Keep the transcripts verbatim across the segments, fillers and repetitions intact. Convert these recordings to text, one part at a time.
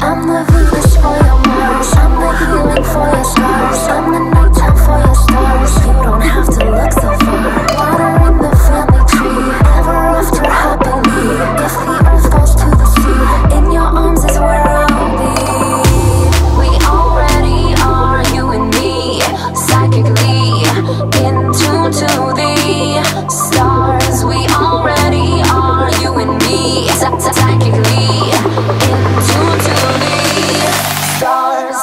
I'm the Venus for your Mars. I'm the healing for your scars. I'm the nighttime for your stars. You don't have to look so far. Water in the family tree, ever after happily. If the earth falls to the sea, in your arms is where I'll be. We already are, you and me, psychically in tune to the stars. We already are, you and me, psychically in tune to the stars.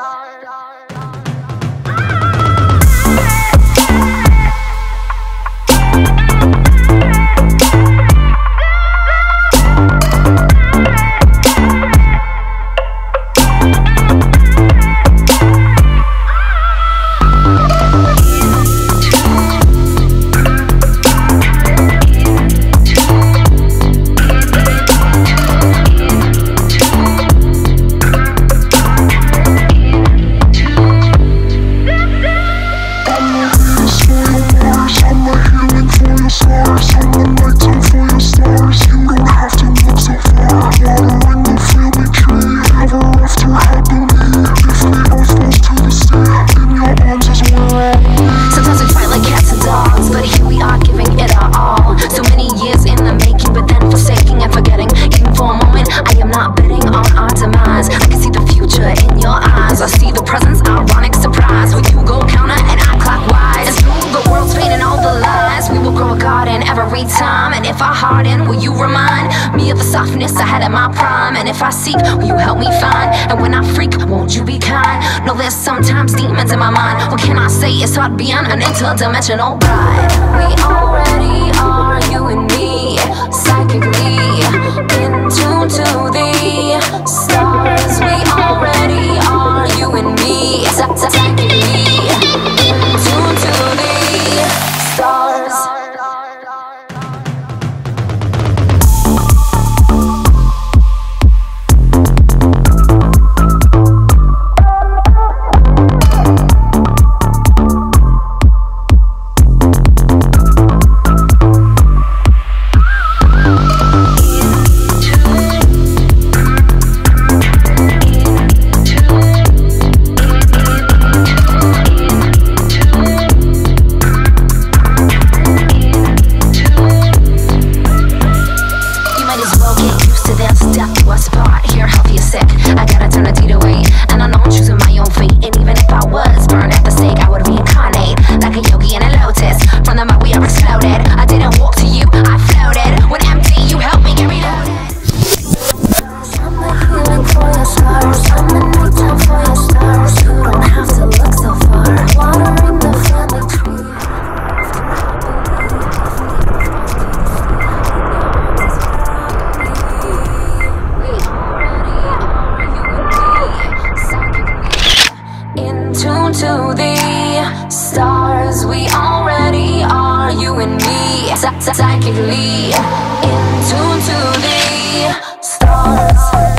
I had in my prime, and if I seek, will you help me find? And when I freak, won't you be kind? No, there's sometimes demons in my mind. What can I say? It's hard beyond an interdimensional ride. We already are, you and me, psychically in tune to the stars. We already are, you and me, psychically in tune to the stars. To the stars, we already are, you and me, psychically in tune to the stars.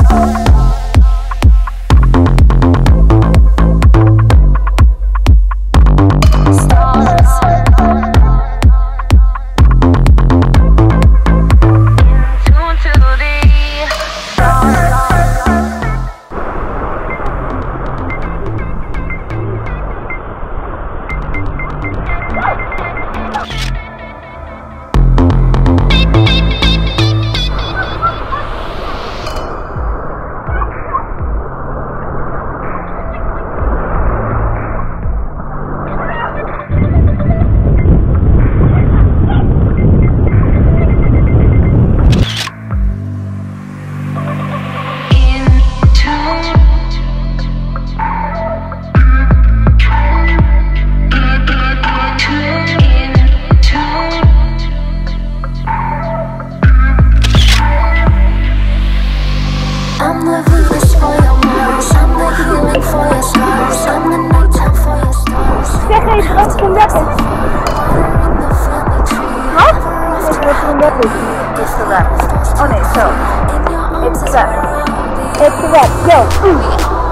It's correct. Okay, so it's correct. It's correct. Yo.